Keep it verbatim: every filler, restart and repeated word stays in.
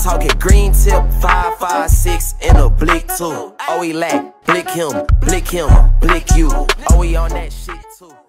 talking green tip, five, five, six, and a blick too. Oh, we lack, blick him, blick him, blick you. Oh, we on that shit too.